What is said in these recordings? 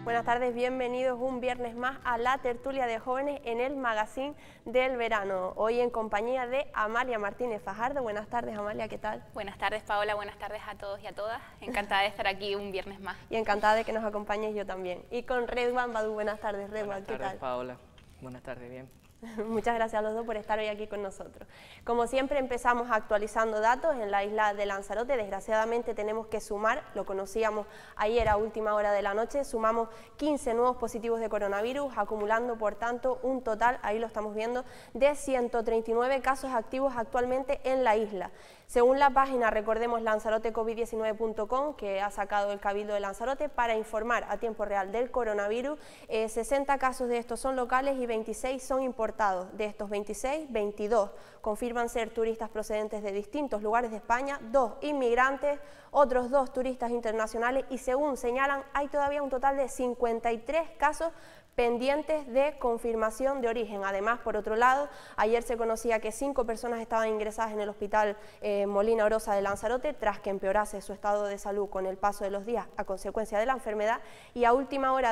Buenas tardes, bienvenidos un viernes más a la tertulia de jóvenes en el Magazine del Verano. Hoy en compañía de Amalia Martínez Fajardo. Buenas tardes, Amalia, ¿qué tal? Buenas tardes, Paola, buenas tardes a todos y a todas. Encantada de estar aquí un viernes más. Y encantada de que nos acompañes yo también. Y con Redwan Badu. Buenas tardes, Redwan, ¿qué tal? Buenas tardes, Paola. Buenas tardes, bien. Muchas gracias a los dos por estar hoy aquí con nosotros. Como siempre empezamos actualizando datos en la isla de Lanzarote. Desgraciadamente tenemos que sumar, lo conocíamos ayer a última hora de la noche, sumamos 15 nuevos positivos de coronavirus, acumulando por tanto un total, ahí lo estamos viendo, de 139 casos activos actualmente en la isla. Según la página, recordemos, lanzarotecovid19.com, que ha sacado el Cabildo de Lanzarote para informar a tiempo real del coronavirus, 60 casos de estos son locales y 26 son importados. De estos 26, 22 confirman ser turistas procedentes de distintos lugares de España, 2 inmigrantes, otros 2 turistas internacionales y, según señalan, hay todavía un total de 53 casos pendientes de confirmación de origen. Además, por otro lado, ayer se conocía que 5 personas estaban ingresadas en el hospital Molina Orosa de Lanzarote tras que empeorase su estado de salud con el paso de los días a consecuencia de la enfermedad, y a última hora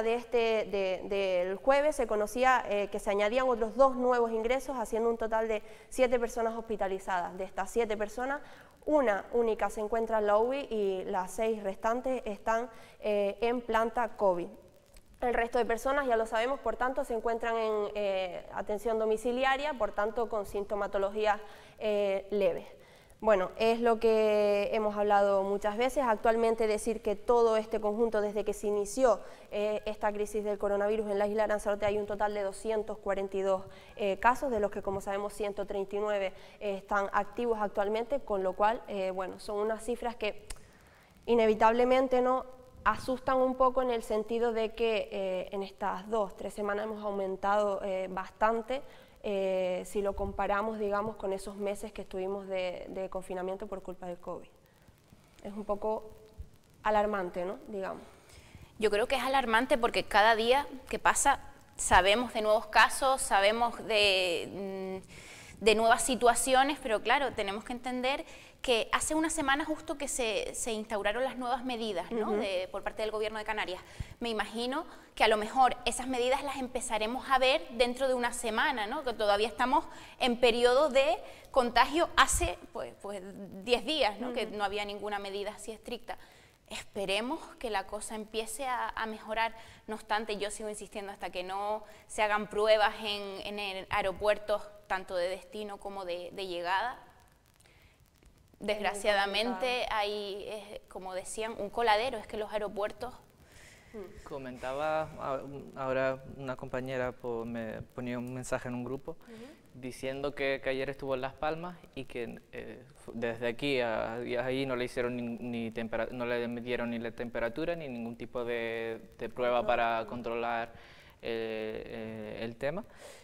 del jueves se conocía que se añadían otros 2 nuevos ingresos, haciendo un total de 7 personas hospitalizadas. De estas 7 personas, una única se encuentra en la UBI y las 6 restantes están en planta COVID. El resto de personas, ya lo sabemos, por tanto, se encuentran en atención domiciliaria, por tanto, con sintomatologías leves. Bueno, es lo que hemos hablado muchas veces. Actualmente decir que todo este conjunto, desde que se inició esta crisis del coronavirus en la isla de Lanzarote, hay un total de 242 casos, de los que, como sabemos, 139 están activos actualmente, con lo cual, bueno, son unas cifras que inevitablemente no asustan un poco, en el sentido de que en estas 2-3 semanas hemos aumentado bastante si lo comparamos, digamos, con esos meses que estuvimos de confinamiento por culpa del COVID. Es un poco alarmante, ¿no? Digamos. Yo creo que es alarmante porque cada día que pasa sabemos de nuevos casos, sabemos de nuevas situaciones, pero claro, tenemos que entender que hace una semana justo que se instauraron las nuevas medidas, ¿no? Por parte del Gobierno de Canarias. Me imagino que a lo mejor esas medidas las empezaremos a ver dentro de una semana, ¿no? Que todavía estamos en periodo de contagio hace pues 10 días, ¿no? Que no había ninguna medida así estricta. Esperemos que la cosa empiece a mejorar. No obstante, yo sigo insistiendo, hasta que no se hagan pruebas en el aeropuertos, tanto de destino como de llegada, desgraciadamente hay, como decían, un coladero. Es que los aeropuertos... Comentaba ahora una compañera, me ponía un mensaje en un grupo diciendo que ayer estuvo en Las Palmas y que desde aquí a ahí no le hicieron no le midieron ni la temperatura ni ningún tipo de prueba para controlar el tema.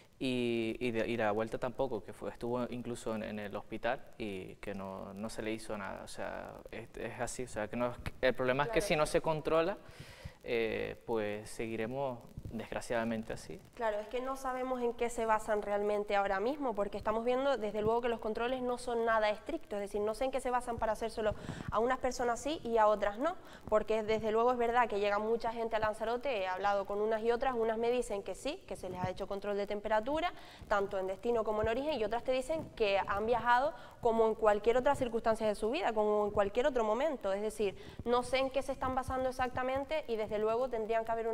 Y la vuelta tampoco, que estuvo incluso en el hospital y que no se le hizo nada. O sea, es así. O sea, que el problema es que si no se controla, pues seguiremos desgraciadamente así. Claro, es que no sabemos en qué se basan realmente ahora mismo, porque estamos viendo desde luego que los controles no son nada estrictos, es decir, no sé en qué se basan para hacérselo a unas personas sí y a otras no, porque desde luego es verdad que llega mucha gente a Lanzarote. He hablado con unas y otras, unas me dicen que sí, que se les ha hecho control de temperatura, tanto en destino como en origen, y otras te dicen que han viajado como en cualquier otra circunstancia de su vida, como en cualquier otro momento. Es decir, no sé en qué se están basando exactamente, y desde luego tendrían que haber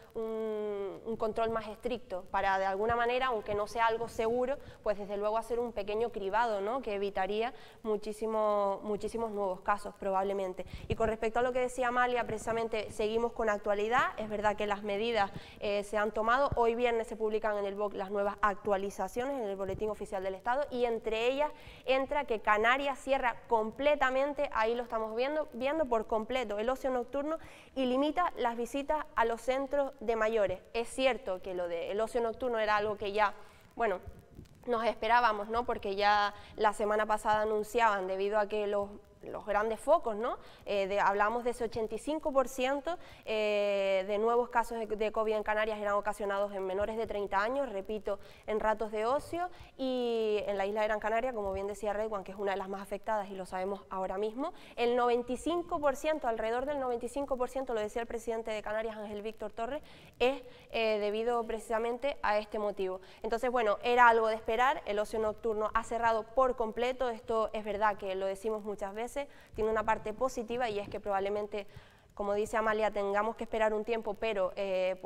un control más estricto para, de alguna manera, aunque no sea algo seguro, pues desde luego hacer un pequeño cribado, ¿no? Que evitaría muchísimos nuevos casos probablemente. Y con respecto a lo que decía Amalia, precisamente seguimos con actualidad. Es verdad que las medidas se han tomado. Hoy viernes se publican en el BOC las nuevas actualizaciones en el Boletín Oficial del Estado, y entre ellas entra que Canarias cierra completamente, ahí lo estamos viendo por completo, el ocio nocturno, y limita las visitas a los centros de mayores. Es cierto que lo del ocio nocturno era algo que ya, bueno, nos esperábamos, ¿no? Porque ya la semana pasada anunciaban, debido a que los grandes focos, ¿no? Hablamos de ese 85% de nuevos casos de COVID en Canarias eran ocasionados en menores de 30 años, repito, en ratos de ocio, y en la isla de Gran Canaria, como bien decía Redwan, que es una de las más afectadas y lo sabemos ahora mismo, el 95%, alrededor del 95%, lo decía el presidente de Canarias, Ángel Víctor Torres, es debido precisamente a este motivo. Entonces, bueno, era algo de esperar, el ocio nocturno ha cerrado por completo, esto es verdad que lo decimos muchas veces, tiene una parte positiva y es que probablemente, como dice Amalia, tengamos que esperar un tiempo, pero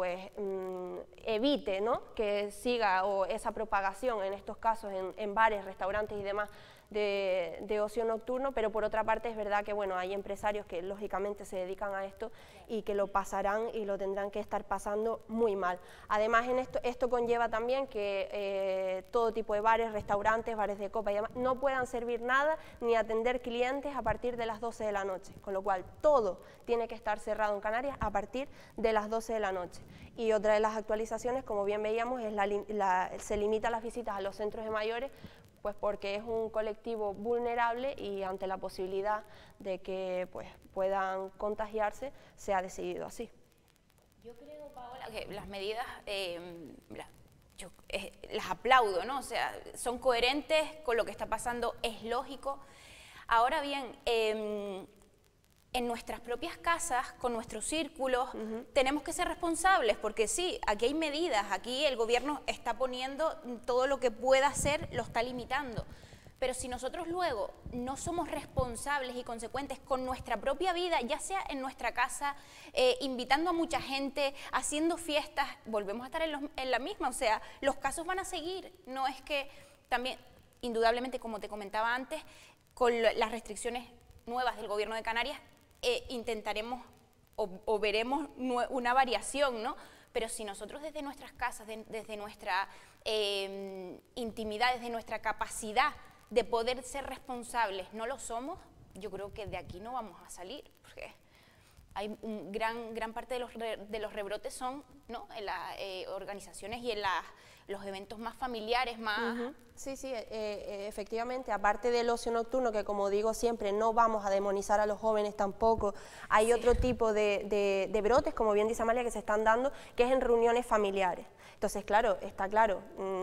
evite, ¿no?, que siga esa propagación en estos casos en bares, restaurantes y demás de ocio nocturno, pero por otra parte es verdad que bueno, hay empresarios que lógicamente se dedican a esto y que lo pasarán y lo tendrán que estar pasando muy mal. Además, esto conlleva también que todo tipo de bares, restaurantes, bares de copa y demás no puedan servir nada ni atender clientes a partir de las 12 de la noche, con lo cual todo tiene que estar cerrado en Canarias a partir de las 12 de la noche. Y otra de las actualizaciones, como bien veíamos, es se limita las visitas a los centros de mayores, pues porque es un colectivo vulnerable y ante la posibilidad de que pues, puedan contagiarse, se ha decidido así. Yo creo, Paola, que las medidas las aplaudo, ¿no? O sea, son coherentes con lo que está pasando, es lógico. Ahora bien, en nuestras propias casas, con nuestros círculos, tenemos que ser responsables, porque sí, aquí hay medidas, aquí el gobierno está poniendo todo lo que pueda hacer, lo está limitando. Pero si nosotros luego no somos responsables y consecuentes con nuestra propia vida, ya sea en nuestra casa, invitando a mucha gente, haciendo fiestas, volvemos a estar en la misma, o sea, los casos van a seguir. No es que también, indudablemente, como te comentaba antes, con las restricciones nuevas del gobierno de Canarias, intentaremos o veremos una variación, ¿no? Pero si nosotros desde nuestras casas, desde nuestra intimidad, desde nuestra capacidad de poder ser responsables, no lo somos, yo creo que de aquí no vamos a salir, porque hay gran parte de los rebrotes son, ¿no?, en las organizaciones y en los eventos más familiares, más... Sí, efectivamente, aparte del ocio nocturno, que como digo siempre, no vamos a demonizar a los jóvenes tampoco, hay otro tipo de brotes, como bien dice Amalia, que se están dando, que es en reuniones familiares. Entonces, claro, está claro,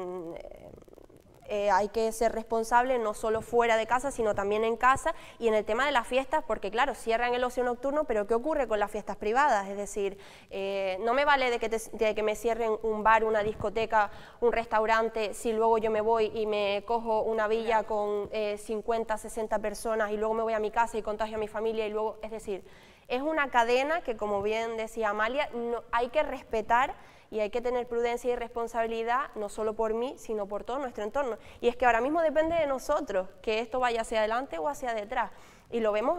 hay que ser responsable no solo fuera de casa, sino también en casa, y en el tema de las fiestas, porque claro, cierran el ocio nocturno, pero ¿qué ocurre con las fiestas privadas? Es decir, no me vale de que me cierren un bar, una discoteca, un restaurante, si luego yo me voy y me cojo una villa con 50, 60 personas y luego me voy a mi casa y contagio a mi familia y luego, es decir, es una cadena que, como bien decía Amalia, hay que respetar y hay que tener prudencia y responsabilidad, no solo por mí, sino por todo nuestro entorno. Y es que ahora mismo depende de nosotros que esto vaya hacia adelante o hacia detrás. Y lo vemos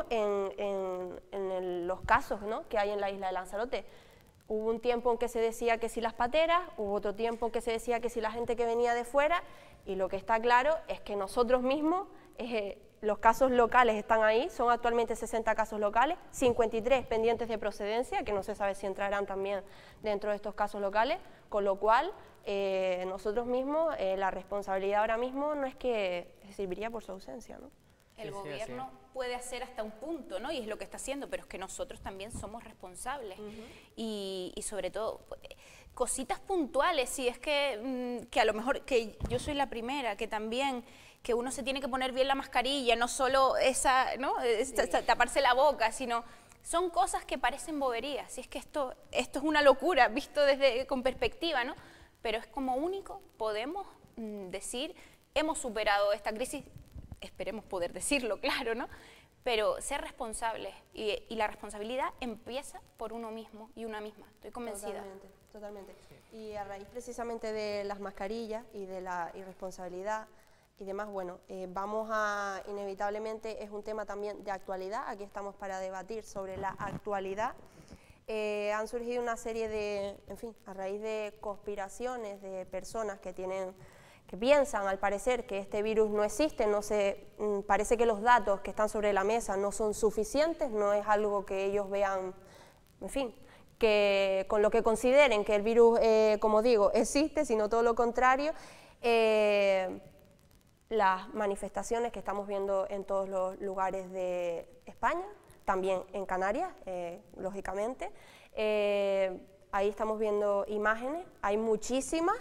en los casos, ¿no?, que hay en la isla de Lanzarote. Hubo un tiempo en que se decía que si las pateras, hubo otro tiempo en que se decía que si la gente que venía de fuera, y lo que está claro es que nosotros mismos... los casos locales están ahí, son actualmente 60 casos locales, 53 pendientes de procedencia, que no se sabe si entrarán también dentro de estos casos locales, con lo cual nosotros mismos, la responsabilidad ahora mismo no es que serviría por su ausencia, ¿no? El gobierno puede hacer hasta un punto, ¿no?, y es lo que está haciendo, pero es que nosotros también somos responsables y sobre todo cositas puntuales, si es que a lo mejor, que yo soy la primera, que también... que uno se tiene que poner bien la mascarilla, no solo esa, ¿no?, taparse la boca, sino son cosas que parecen boberías. Si es que esto es una locura, visto con perspectiva, ¿no? Pero es como único, podemos decir, hemos superado esta crisis, esperemos poder decirlo, claro, ¿no? Pero ser responsables, y la responsabilidad empieza por uno mismo y una misma, estoy convencida. Totalmente. Y a raíz precisamente de las mascarillas y de la irresponsabilidad, y demás, bueno, inevitablemente es un tema también de actualidad, aquí estamos para debatir sobre la actualidad. Han surgido una serie de, en fin, a raíz de conspiraciones de personas que piensan, al parecer, que este virus no existe, parece que los datos que están sobre la mesa no son suficientes, no es algo que ellos vean, en fin, que con lo que consideren que el virus, como digo, existe, sino todo lo contrario. las manifestaciones que estamos viendo en todos los lugares de España, también en Canarias, lógicamente. Ahí estamos viendo imágenes, hay muchísimas.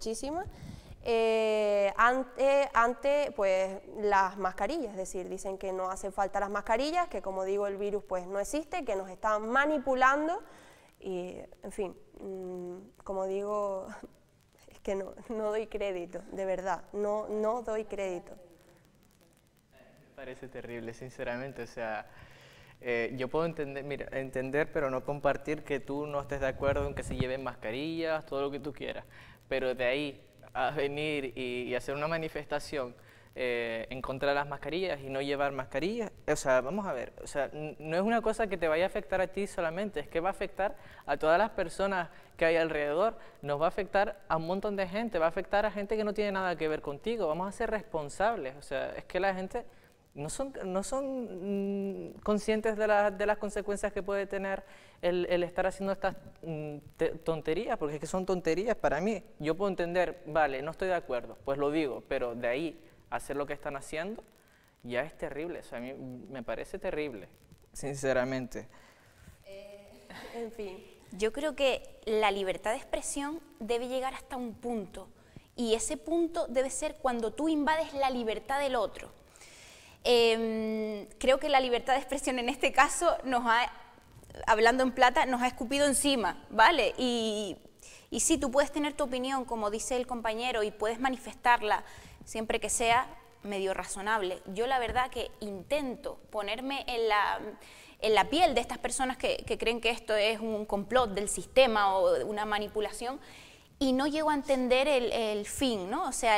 Ante pues, las mascarillas, es decir, dicen que no hacen falta las mascarillas, que como digo el virus pues no existe, que nos están manipulando y, en fin, como digo, es que no doy crédito, de verdad, no doy crédito. Me parece terrible, sinceramente, o sea, yo puedo entender, pero no compartir que tú no estés de acuerdo en que se lleven mascarillas, todo lo que tú quieras, pero de ahí a venir y hacer una manifestación en contra de las mascarillas y no llevar mascarillas, o sea, vamos a ver, o sea, no es una cosa que te vaya a afectar a ti solamente, es que va a afectar a todas las personas que hay alrededor, nos va a afectar a un montón de gente, va a afectar a gente que no tiene nada que ver contigo, vamos a ser responsables, o sea, es que la gente no son conscientes de las consecuencias que puede tener el estar haciendo estas tonterías, porque es que son tonterías para mí. Yo puedo entender, vale, no estoy de acuerdo, pues lo digo, pero de ahí a hacer lo que están haciendo ya es terrible, o sea, a mí me parece terrible, sinceramente. En fin. Yo creo que la libertad de expresión debe llegar hasta un punto, y ese punto debe ser cuando tú invades la libertad del otro. Creo que la libertad de expresión en este caso hablando en plata, nos ha escupido encima, ¿vale? Y sí, tú puedes tener tu opinión, como dice el compañero, y puedes manifestarla siempre que sea medio razonable. Yo la verdad que intento ponerme en la piel de estas personas que creen que esto es un complot del sistema o una manipulación, y no llego a entender el fin, ¿no? O sea,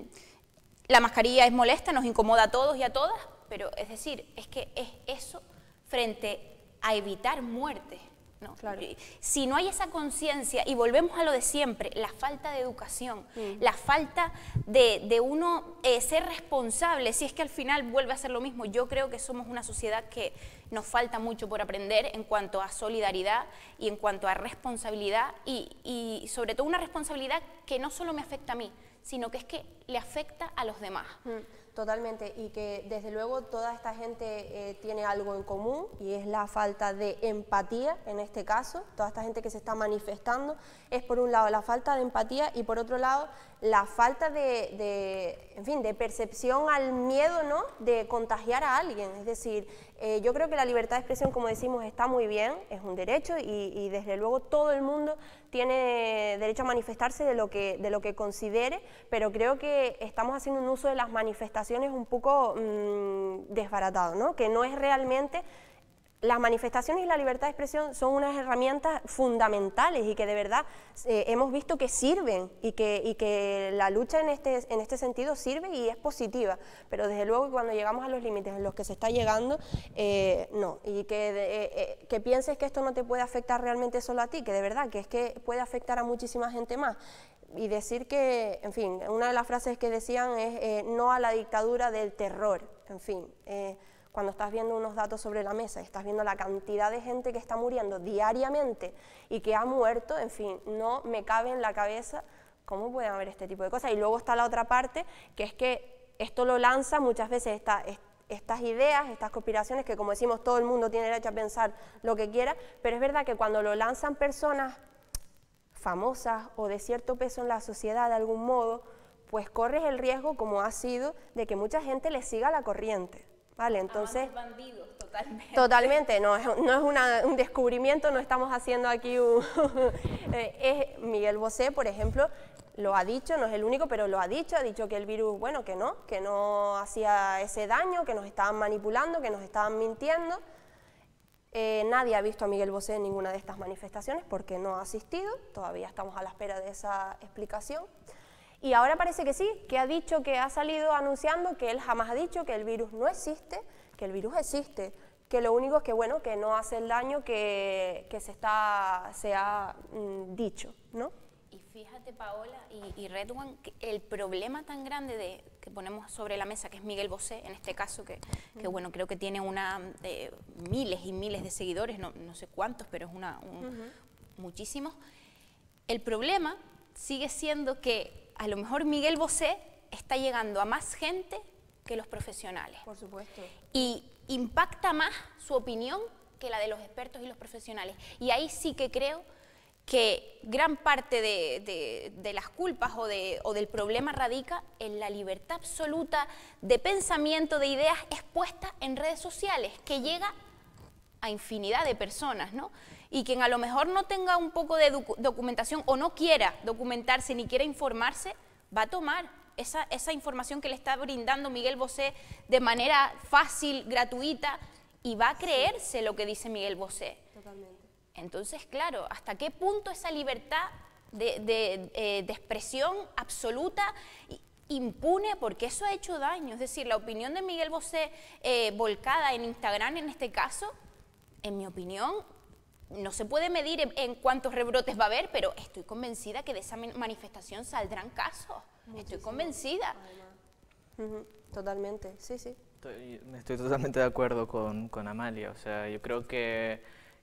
la mascarilla es molesta, nos incomoda a todos y a todas, pero es decir, es que es eso frente a evitar muertes, ¿no? Claro. Si no hay esa conciencia, y volvemos a lo de siempre, la falta de educación, la falta de uno ser responsable, si es que al final vuelve a ser lo mismo. Yo creo que somos una sociedad que nos falta mucho por aprender en cuanto a solidaridad y en cuanto a responsabilidad, y sobre todo una responsabilidad que no solo me afecta a mí, sino que es que le afecta a los demás. Totalmente, y que desde luego toda esta gente tiene algo en común, y es la falta de empatía en este caso. Toda esta gente que se está manifestando es, por un lado, la falta de empatía, y por otro lado la falta en fin, de percepción al miedo, ¿no?, de contagiar a alguien. Es decir, yo creo que la libertad de expresión, como decimos, está muy bien, es un derecho, y desde luego todo el mundo tiene derecho a manifestarse de lo que considere, pero creo que estamos haciendo un uso de las manifestaciones un poco desbaratado, ¿no?, que no es realmente. Las manifestaciones y la libertad de expresión son unas herramientas fundamentales y que de verdad hemos visto que sirven, y que la lucha en este sentido sirve y es positiva, pero desde luego que cuando llegamos a los límites en los que se está llegando, no, y que pienses que esto no te puede afectar realmente solo a ti, que de verdad que es que puede afectar a muchísima gente más. Y decir que, en fin, una de las frases que decían es no a la dictadura del terror, en fin. Cuando estás viendo unos datos sobre la mesa, estás viendo la cantidad de gente que está muriendo diariamente y que ha muerto, en fin, no me cabe en la cabeza cómo pueden haber este tipo de cosas. Y luego está la otra parte, que es que esto lo lanza muchas veces estas ideas, estas conspiraciones, que como decimos, todo el mundo tiene derecho a pensar lo que quiera, pero es verdad que cuando lo lanzan personas famosas o de cierto peso en la sociedad de algún modo, pues corres el riesgo, como ha sido, de que mucha gente le siga la corriente. Vale, entonces, bandidos, totalmente. Totalmente, no es un descubrimiento, no estamos haciendo aquí Miguel Bosé, por ejemplo, lo ha dicho, no es el único, pero lo ha dicho que el virus, bueno, que no hacía ese daño, que nos estaban manipulando, que nos estaban mintiendo. Nadie ha visto a Miguel Bosé en ninguna de estas manifestaciones porque no ha asistido, todavía estamos a la espera de esa explicación. Y ahora parece que sí, que ha dicho, que ha salido anunciando que él jamás ha dicho que el virus no existe, que el virus existe, que lo único es que, bueno, que no hace el daño que se ha dicho, ¿no? Y fíjate, Paola y Redwan, que el problema tan grande que ponemos sobre la mesa, que es Miguel Bosé, en este caso, que bueno, creo que tiene miles y miles de seguidores, no sé cuántos, pero es muchísimos. El problema sigue siendo que a lo mejor Miguel Bosé está llegando a más gente que los profesionales. Por supuesto. Y impacta más su opinión que la de los expertos y los profesionales. Y ahí sí que creo que gran parte de las culpas o del problema radica en la libertad absoluta de pensamiento, de ideas expuestas en redes sociales, que llega a infinidad de personas, ¿no? Y quien a lo mejor no tenga un poco de documentación o no quiera documentarse ni quiera informarse, va a tomar esa información que le está brindando Miguel Bosé de manera fácil, gratuita, y va a creerse lo que dice Miguel Bosé. Totalmente. Entonces, claro, ¿hasta qué punto esa libertad de expresión absoluta impune? Porque eso ha hecho daño. Es decir, la opinión de Miguel Bosé volcada en Instagram, en este caso, en mi opinión, no se puede medir en cuántos rebrotes va a haber, pero estoy convencida que de esa manifestación saldrán casos. Estoy convencida. Totalmente, sí, sí. Estoy totalmente de acuerdo con Amalia. O sea, yo creo que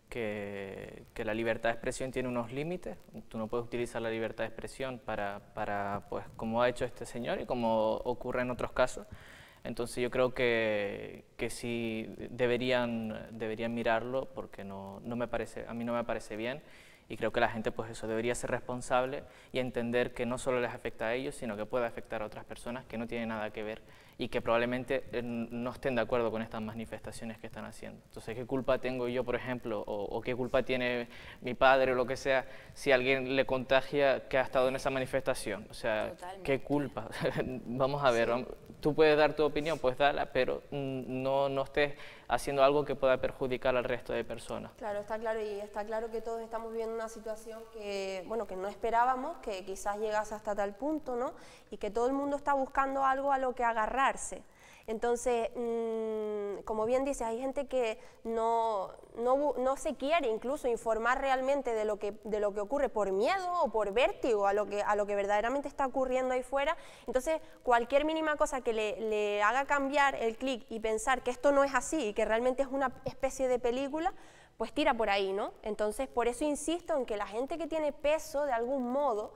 la libertad de expresión tiene unos límites. Tú no puedes utilizar la libertad de expresión para pues, como ha hecho este señor y como ocurre en otros casos. Entonces yo creo que sí deberían mirarlo, porque a mí no me parece bien, y creo que la gente pues eso debería ser responsable y entender que no solo les afecta a ellos, sino que puede afectar a otras personas que no tienen nada que ver y que probablemente no estén de acuerdo con estas manifestaciones que están haciendo. Entonces, ¿qué culpa tengo yo, por ejemplo, o qué culpa tiene mi padre o lo que sea, si alguien le contagia que ha estado en esa manifestación? O sea, Totalmente. ¿qué culpa? Vamos a ver, sí. Tú puedes dar tu opinión, pues dala, pero no estés haciendo algo que pueda perjudicar al resto de personas. Claro, y está claro que todos estamos viviendo una situación que, bueno, que no esperábamos, que quizás llegase hasta tal punto, ¿no? Y que todo el mundo está buscando algo a lo que agarrarse. Entonces, como bien dices, hay gente que no se quiere incluso informar realmente de lo que ocurre por miedo o por vértigo a lo que verdaderamente está ocurriendo ahí fuera. Entonces, cualquier mínima cosa que le haga cambiar el clic y pensar que esto no es así y que realmente es una especie de película, pues tira por ahí, ¿no? Entonces, por eso insisto en que la gente que tiene peso de algún modo,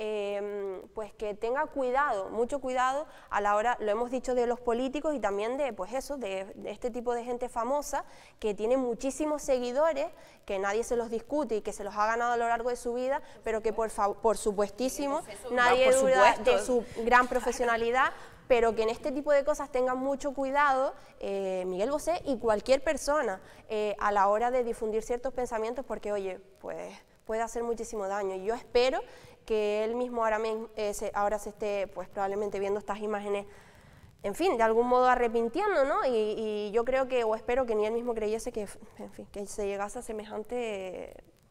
pues que tenga cuidado, mucho cuidado a la hora, lo hemos dicho de los políticos y también de, pues eso, de este tipo de gente famosa que tiene muchísimos seguidores, que nadie se los discute y que se los ha ganado a lo largo de su vida, pero que por supuestísimo nadie duda de su gran profesionalidad, pero que en este tipo de cosas tengan mucho cuidado Miguel Bosé y cualquier persona a la hora de difundir ciertos pensamientos, porque oye, pues puede hacer muchísimo daño. Y yo espero que él mismo ahora se esté pues probablemente viendo estas imágenes, en fin, de algún modo arrepintiendo, ¿no? Y yo creo que, o espero que ni él mismo creyese que, en fin, que se llegase a semejante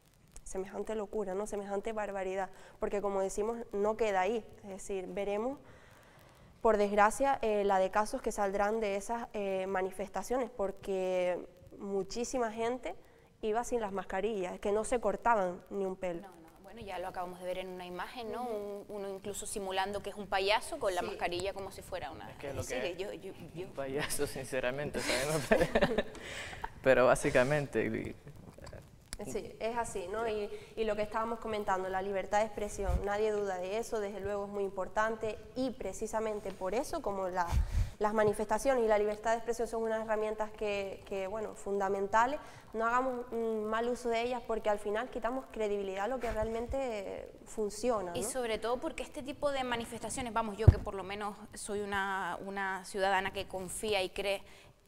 locura, ¿no? Semejante barbaridad, porque como decimos, no queda ahí, es decir, veremos, por desgracia, la de casos que saldrán de esas manifestaciones, porque muchísima gente iba sin las mascarillas, que no se cortaban ni un pelo. Bueno, ya lo acabamos de ver en una imagen, ¿no? Uno incluso simulando que es un payaso con la mascarilla como si fuera una... Es que es lo que un payaso, sinceramente, ¿sabes? Pero básicamente... Sí, es así, ¿no? Y lo que estábamos comentando, la libertad de expresión, nadie duda de eso, desde luego es muy importante, y precisamente por eso, como las manifestaciones y la libertad de expresión son unas herramientas que bueno, fundamentales, no hagamos mal uso de ellas, porque al final quitamos credibilidad a lo que realmente funciona, ¿no? Y sobre todo porque este tipo de manifestaciones, vamos, yo que por lo menos soy una ciudadana que confía y cree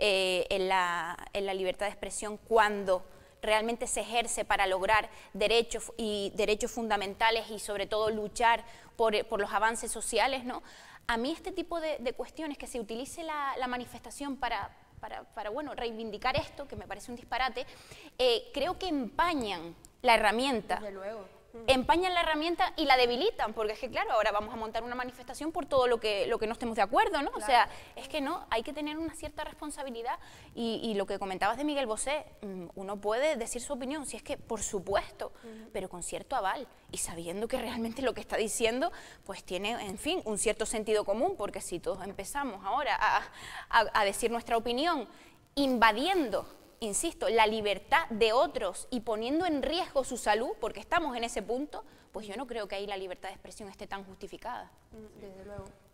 en la libertad de expresión cuando realmente se ejerce para lograr derechos fundamentales y sobre todo luchar por los avances sociales, ¿no? A mí este tipo de cuestiones, que se utilice la manifestación para bueno, reivindicar esto, que me parece un disparate, creo que empañan la herramienta. Desde luego. Empañan la herramienta y la debilitan, porque es que claro, ahora vamos a montar una manifestación por todo lo que no estemos de acuerdo, ¿no? Claro. O sea, es que no, hay que tener una cierta responsabilidad y lo que comentabas de Miguel Bosé, uno puede decir su opinión, si es que, por supuesto, pero con cierto aval y sabiendo que realmente lo que está diciendo, pues tiene, en fin, un cierto sentido común, porque si todos empezamos ahora a decir nuestra opinión, invadiendo, insisto, la libertad de otros y poniendo en riesgo su salud, porque estamos en ese punto, pues yo no creo que ahí la libertad de expresión esté tan justificada. Desde luego.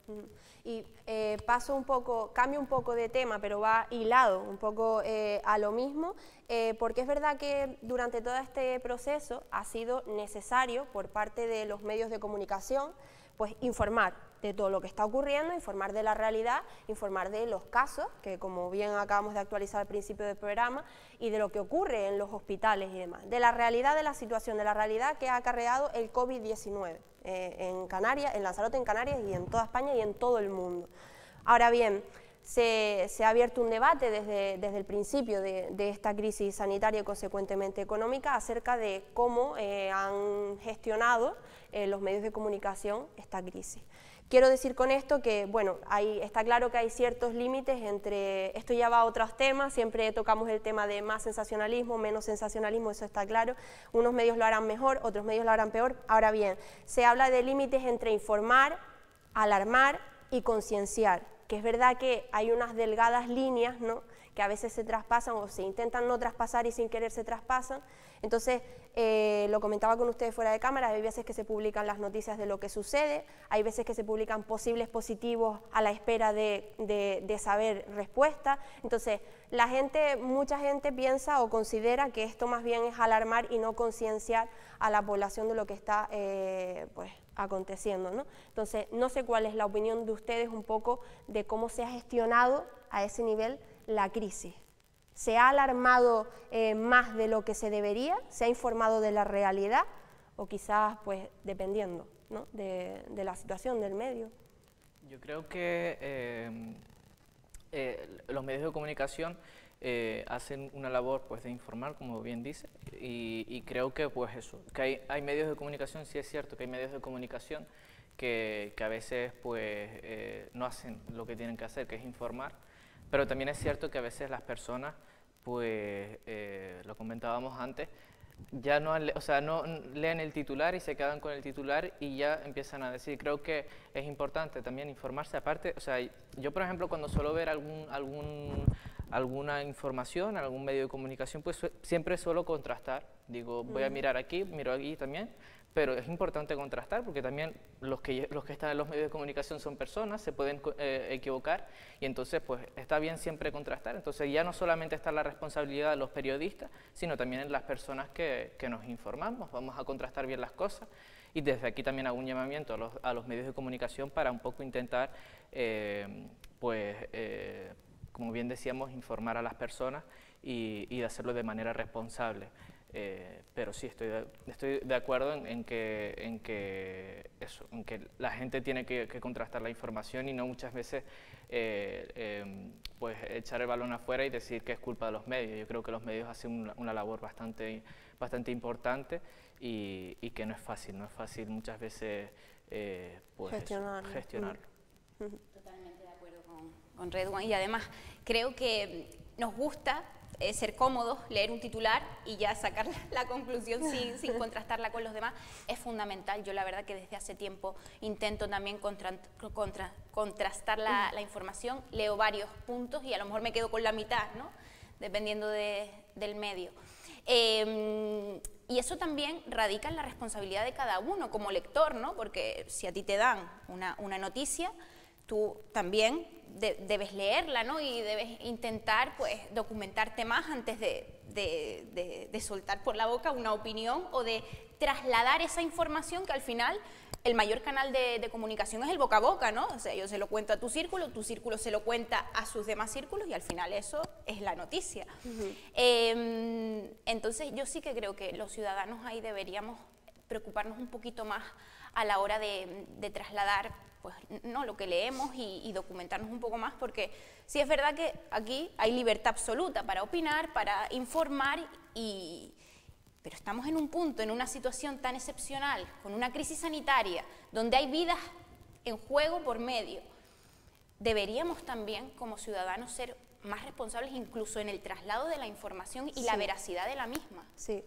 Y cambio un poco de tema, pero va hilado un poco a lo mismo, porque es verdad que durante todo este proceso ha sido necesario por parte de los medios de comunicación pues informar de todo lo que está ocurriendo, informar de la realidad, informar de los casos, que como bien acabamos de actualizar al principio del programa, y de lo que ocurre en los hospitales y demás, de la realidad de la situación, de la realidad que ha acarreado el COVID-19 en Canarias, en Lanzarote, en Canarias y en toda España y en todo el mundo. Ahora bien, se ha abierto un debate desde el principio de esta crisis sanitaria y consecuentemente económica acerca de cómo han gestionado los medios de comunicación esta crisis. Quiero decir con esto que, bueno, está claro que hay ciertos límites entre, esto ya va a otros temas, siempre tocamos el tema de más sensacionalismo, menos sensacionalismo, eso está claro, unos medios lo harán mejor, otros medios lo harán peor. Ahora bien, se habla de límites entre informar, alarmar y concienciar, que es verdad que hay unas delgadas líneas, ¿no?, que a veces se traspasan o se intentan no traspasar y sin querer se traspasan. Entonces, lo comentaba con ustedes fuera de cámara, hay veces que se publican las noticias de lo que sucede, hay veces que se publican posibles positivos a la espera de saber respuesta. Entonces, mucha gente piensa o considera que esto más bien es alarmar y no concienciar a la población de lo que está pues, aconteciendo, ¿no? Entonces, no sé cuál es la opinión de ustedes un poco de cómo se ha gestionado a ese nivel la crisis. ¿Se ha alarmado más de lo que se debería? ¿Se ha informado de la realidad? O quizás, pues, dependiendo, ¿no?, de la situación, del medio. Yo creo que los medios de comunicación hacen una labor, pues, de informar, como bien dice, y creo que, pues, eso, que hay medios de comunicación, sí es cierto que hay medios de comunicación que a veces, pues, no hacen lo que tienen que hacer, que es informar. Pero también es cierto que a veces las personas, pues, lo comentábamos antes, ya no leen el titular y se quedan con el titular y ya empiezan a decir. Creo que es importante también informarse. Aparte, o sea, yo por ejemplo cuando suelo ver alguna información, algún medio de comunicación, pues siempre suelo contrastar. Digo, voy a mirar aquí, miro aquí también. Pero es importante contrastar porque también los que están en los medios de comunicación son personas, se pueden equivocar y entonces pues está bien siempre contrastar. Entonces ya no solamente está la responsabilidad de los periodistas, sino también en las personas que nos informamos. Vamos a contrastar bien las cosas y desde aquí también hago un llamamiento a los medios de comunicación para un poco intentar, como bien decíamos, informar a las personas y hacerlo de manera responsable. Pero sí, estoy de acuerdo en que la gente tiene que contrastar la información y no muchas veces pues echar el balón afuera y decir que es culpa de los medios. Yo creo que los medios hacen una labor bastante importante y que no es fácil muchas veces pues gestionarlo. Totalmente de acuerdo con Redwan, y además creo que nos gusta ser cómodos, leer un titular y ya sacar la conclusión sin contrastarla con los demás. Es fundamental. Yo la verdad que desde hace tiempo intento también contrastar la información, leo varios puntos y a lo mejor me quedo con la mitad, ¿no?, dependiendo del medio. Y eso también radica en la responsabilidad de cada uno como lector, ¿no?, porque si a ti te dan una noticia, tú también debes leerla, ¿no?, y debes intentar, pues, documentarte más antes de soltar por la boca una opinión o de trasladar esa información, que al final el mayor canal de comunicación es el boca a boca, ¿no? O sea, yo se lo cuento a tu círculo se lo cuenta a sus demás círculos y al final eso es la noticia. Entonces yo sí que creo que los ciudadanos ahí deberíamos preocuparnos un poquito más a la hora de trasladar, pues, no, lo que leemos y documentarnos un poco más, porque sí es verdad que aquí hay libertad absoluta para opinar, para informar, pero estamos en un punto, en una situación tan excepcional, con una crisis sanitaria, donde hay vidas en juego por medio. Deberíamos también, como ciudadanos, ser más responsables incluso en el traslado de la información y la veracidad de la misma. Sí.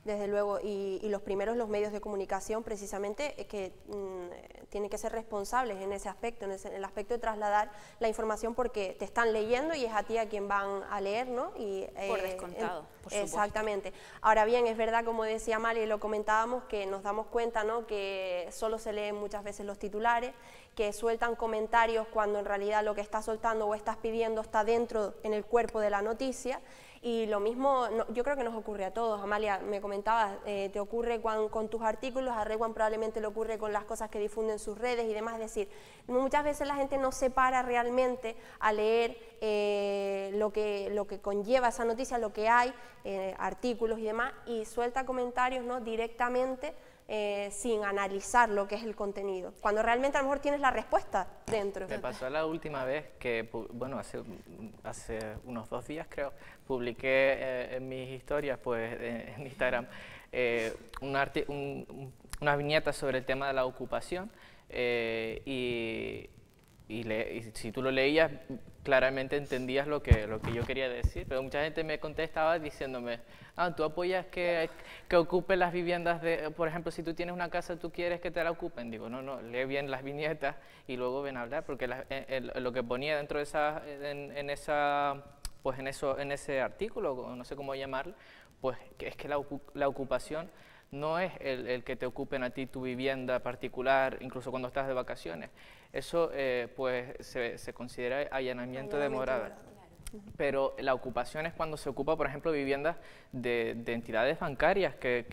desde luego, y los primeros, los medios de comunicación, precisamente, que tienen que ser responsables en ese aspecto, en el aspecto de trasladar la información, porque te están leyendo y es a ti a quien van a leer, ¿no? Y, por descontado, por supuesto. Exactamente. Ahora bien, es verdad, como decía Mali, y lo comentábamos, que nos damos cuenta, ¿no?, que solo se leen muchas veces los titulares, que sueltan comentarios cuando en realidad lo que estás soltando o estás pidiendo está dentro, en el cuerpo de la noticia. Y lo mismo, yo creo que nos ocurre a todos. Amalia, me comentabas, te ocurre con tus artículos, a Rewan probablemente le ocurre con las cosas que difunden sus redes y demás. Es decir, muchas veces la gente no se para realmente a leer lo que conlleva esa noticia, lo que hay, artículos y demás, y suelta comentarios, ¿no?, directamente, sin analizar lo que es el contenido, cuando realmente a lo mejor tienes la respuesta dentro. Me pasó la última vez que, bueno, hace unos 2 días creo, publiqué en mis historias, pues en Instagram, una viñeta sobre el tema de la ocupación, y si tú lo leías, claramente entendías lo que yo quería decir, pero mucha gente me contestaba diciéndome, ¿tú apoyas que ocupen las viviendas por ejemplo, si tú tienes una casa, tú quieres que te la ocupen? Digo, no, lee bien las viñetas y luego ven a hablar, porque lo que ponía dentro de en ese artículo, no sé cómo llamarlo, pues es que la ocupación no es el que te ocupen a ti tu vivienda particular, incluso cuando estás de vacaciones. Eso pues se considera allanamiento de morada. Pero la ocupación es cuando se ocupa, por ejemplo, viviendas de entidades bancarias que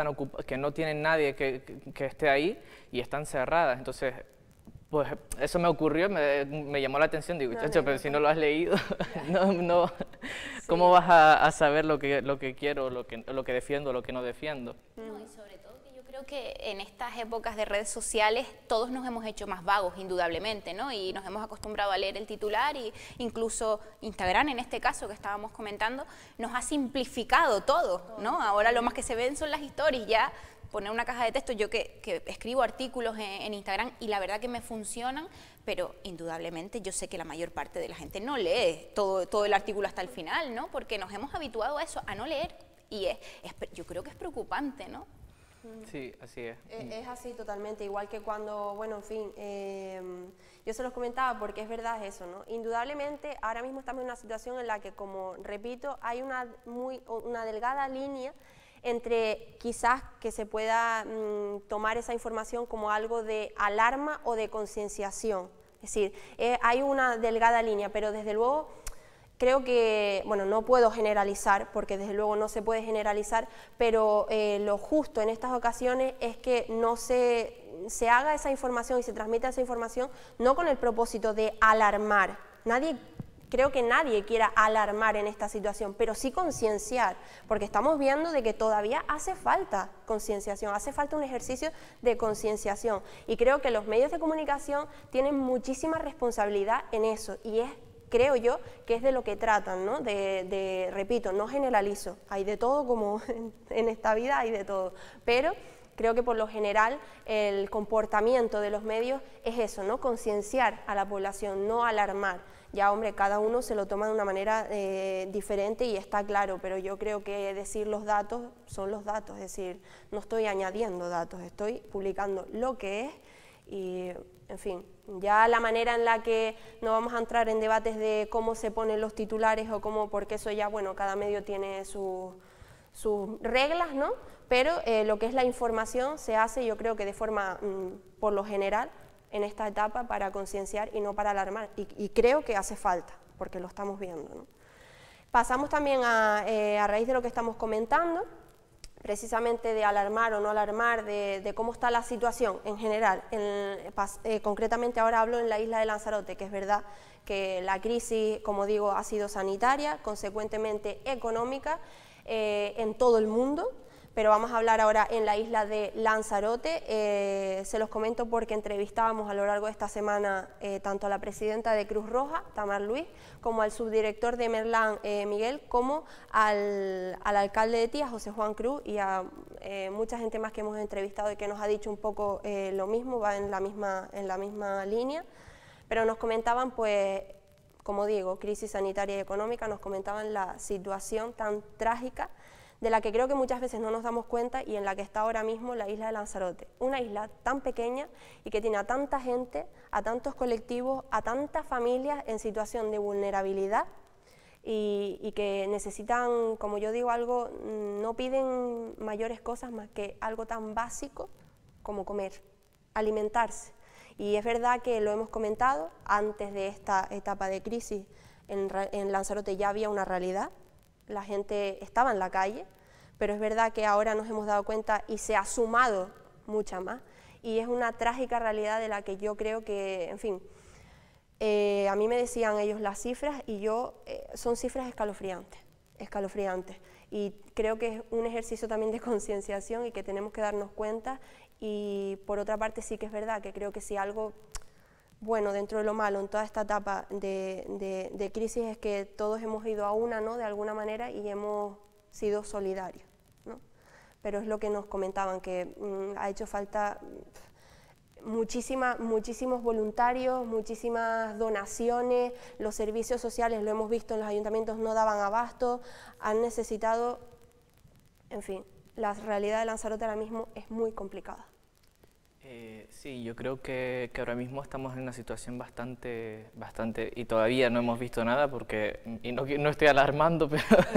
no tienen nadie que esté ahí y están cerradas. Entonces, pues eso me ocurrió, me llamó la atención, digo, chacho, pero si no lo has leído, no, ¿cómo vas a saber lo que quiero, lo que defiendo, lo que no defiendo? No, y sobre todo que yo creo que en estas épocas de redes sociales todos nos hemos hecho más vagos, indudablemente, ¿no? Y nos hemos acostumbrado a leer el titular, y incluso Instagram, en este caso que estábamos comentando, nos ha simplificado todo, ¿no? Ahora lo más que se ven son las stories, ya poner una caja de texto, yo que escribo artículos en Instagram y la verdad que me funcionan, pero indudablemente yo sé que la mayor parte de la gente no lee todo el artículo hasta el final, ¿no? Porque nos hemos habituado a eso, a no leer, y yo creo que es preocupante, ¿no? Sí, así es. Es así totalmente, igual que cuando, bueno, en fin, yo se los comentaba porque es verdad eso, ¿no? Indudablemente ahora mismo estamos en una situación en la que, como repito, hay una delgada línea entre quizás que se pueda tomar esa información como algo de alarma o de concienciación. Es decir, hay una delgada línea, pero desde luego creo que, bueno, no puedo generalizar, porque desde luego no se puede generalizar, pero lo justo en estas ocasiones es que no se haga esa información y se transmita esa información no con el propósito de alarmar. Creo que nadie quiera alarmar en esta situación, pero sí concienciar, porque estamos viendo de que todavía hace falta concienciación, hace falta un ejercicio de concienciación, y creo que los medios de comunicación tienen muchísima responsabilidad en eso, y creo yo que es de lo que tratan, ¿no? Repito, no generalizo, hay de todo, como en esta vida hay de todo, pero creo que por lo general el comportamiento de los medios es eso, ¿no? Concienciar a la población, no alarmar. Ya, hombre, cada uno se lo toma de una manera diferente y está claro, pero yo creo que decir los datos son los datos, es decir, no estoy añadiendo datos, estoy publicando lo que es y, en fin, ya la manera en la que no vamos a entrar en debates de cómo se ponen los titulares o cómo, porque eso ya, bueno, cada medio tiene sus reglas, ¿no? Pero lo que es la información se hace, yo creo que de forma, por lo general, en esta etapa para concienciar y no para alarmar, y creo que hace falta, porque lo estamos viendo, ¿no? Pasamos también a raíz de lo que estamos comentando, precisamente de alarmar o no alarmar, de cómo está la situación en general, concretamente ahora hablo en la isla de Lanzarote, que es verdad que la crisis, como digo, ha sido sanitaria, consecuentemente económica, en todo el mundo, pero vamos a hablar ahora en la isla de Lanzarote. Se los comento porque entrevistábamos a lo largo de esta semana tanto a la presidenta de Cruz Roja, Tamar Luis, como al subdirector de Merlán, Miguel, como al alcalde de Tía, José Juan Cruz, y a mucha gente más que hemos entrevistado y que nos ha dicho un poco lo mismo, va en la misma línea, pero nos comentaban, pues, como digo, crisis sanitaria y económica, nos comentaban la situación tan trágica de la que creo que muchas veces no nos damos cuenta y en la que está ahora mismo la isla de Lanzarote. Una isla tan pequeña y que tiene a tanta gente, a tantos colectivos, a tantas familias en situación de vulnerabilidad y que necesitan, como yo digo, algo, no piden mayores cosas más que algo tan básico como comer, alimentarse. Y es verdad que lo hemos comentado, antes de esta etapa de crisis en Lanzarote ya había una realidad, la gente estaba en la calle, pero es verdad que ahora nos hemos dado cuenta y se ha sumado mucha más, y es una trágica realidad de la que yo creo que, en fin, a mí me decían ellos las cifras y yo, son cifras escalofriantes, y creo que es un ejercicio también de concienciación y que tenemos que darnos cuenta. Y por otra parte sí que es verdad que creo que si algo bueno dentro de lo malo en toda esta etapa de crisis es que todos hemos ido a una, ¿no?, de alguna manera, y hemos sido solidarios, ¿no? Pero es lo que nos comentaban, que ha hecho falta muchísimos voluntarios, muchísimas donaciones, los servicios sociales, lo hemos visto en los ayuntamientos, no daban abasto, han necesitado, en fin, la realidad de Lanzarote ahora mismo es muy complicada. Sí, yo creo que ahora mismo estamos en una situación bastante, y todavía no hemos visto nada porque, y no estoy alarmando,